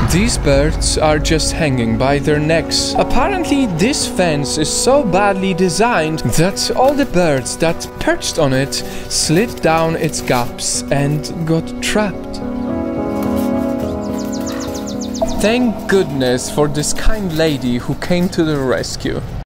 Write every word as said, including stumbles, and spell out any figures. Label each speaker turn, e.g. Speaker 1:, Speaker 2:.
Speaker 1: These birds are just hanging by their necks. Apparently this fence is so badly designed that all the birds that perched on it slid down its gaps and got trapped. Thank goodness for this kind lady who came to the rescue.